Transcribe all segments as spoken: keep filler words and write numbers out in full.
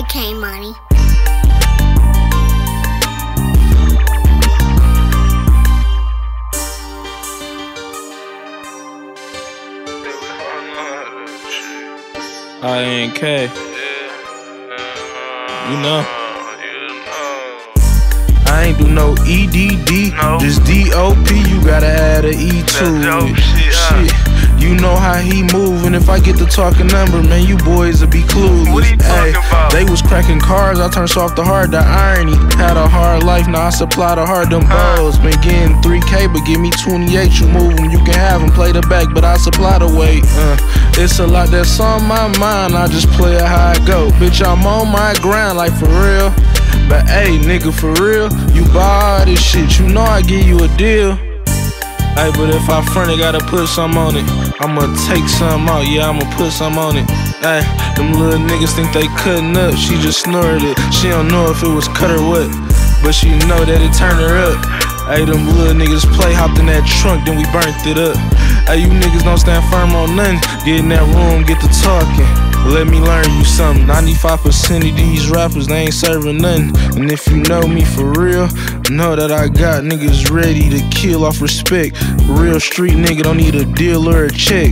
K money. I N K, you know. I ain't do no E D D, no. Just D O P, you gotta add a E to it. Shit, shit, you know how he move, and if I get the talking number, man, you boys will be clueless. What he talking about? They was cracking cars, I turned soft to hard, the irony. Had a hard life, now I supply the hard, them balls. Been getting three K, but give me twenty-eight, you move them, you can have them, play the back, but I supply the weight. Uh, it's a lot that's on my mind, I just play it how I go. Bitch, I'm on my grind, like for real. But hey, nigga, for real, you buy this shit, you know I give you a deal. Hey, but if I front it, gotta put some on it. I'ma take some out, yeah, I'ma put some on it. Hey, them little niggas think they cutting up, she just snorted it. She don't know if it was cut or what, but she know that it turned her up. Hey, them little niggas play, hopped in that trunk, then we burnt it up. Hey, you niggas don't stand firm on nothing, get in that room, get to talking. Let me learn you something. ninety-five percent of these rappers, they ain't serving nothing. And if you know me for real, know that I got niggas ready to kill off respect. Real street nigga don't need a deal or a check.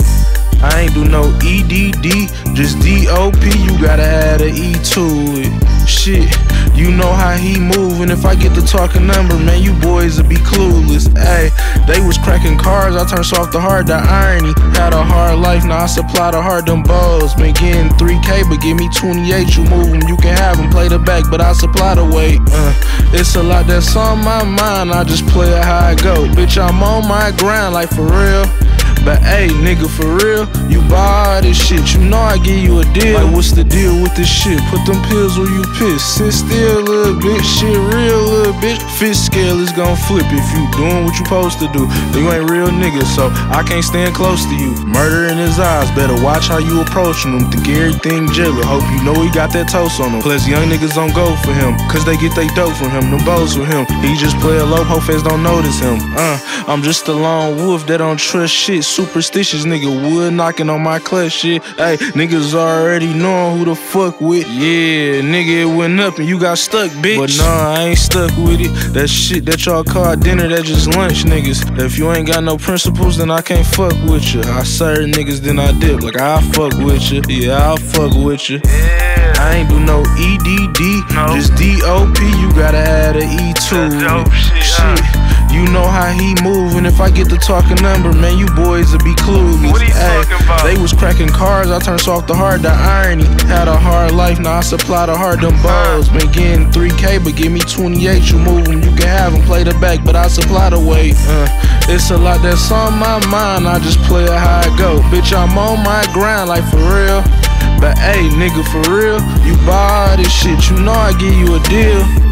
I ain't do no E D D, just D O P, you gotta add a E to it. Shit, you know how he move, and if I get the talking number, man, you boys will be clueless. Ayy, they was cracking cars, I turned soft to hard, the irony. Had a hard life, now I supply the hard, them balls. Been getting three K, but give me twenty-eight, you move them, you can have them, play the back, but I supply the weight. Uh, it's a lot that's on my mind, I just play it how I go. Bitch, I'm on my grind, like for real. But hey, nigga, for real, you buy this shit, you know I give you a deal. Like, what's the deal with this shit? Put them pills where you piss. Sit still, little bitch, shit real, little bitch. Fist scale is gon' flip if you doing what you supposed to do. You ain't real nigga, so I can't stand close to you. Murder in his eyes, better watch how you approaching him. Think everything jailer, hope you know he got that toast on him. Plus, young niggas don't go for him, cause they get they dope from him, them bows with him. He just play a low, hope fans don't notice him. Uh, I'm just a lone wolf that don't trust shit. Superstitious nigga, wood knocking on my clutch shit. Hey, niggas already knowing who the fuck with. Yeah, nigga, it went up and you got stuck, bitch. But nah, I ain't stuck with it. That shit that y'all call dinner, that just lunch, niggas. If you ain't got no principles, then I can't fuck with you. I serve niggas, then I dip. Like, I fuck with you. Yeah, I'll fuck with you. Yeah. I ain't do no E D D, no. Just D O P, you gotta add a E to it. Shit, shit. huh? You know how he move, and if I get the talking number, man, you boys will be clueless. What he Ay, talking about? they was cracking cars, I turned soft to hard, the irony. Had a hard life, now I supply the hard, them balls. Been getting three K, but give me twenty-eight, you move them, you can have them, play the back, but I supply the weight. Uh, it's a lot that's on my mind, I just play it how I go. Bitch, I'm on my grind, like for real. But hey, nigga, for real, you buy this shit, you know I give you a deal.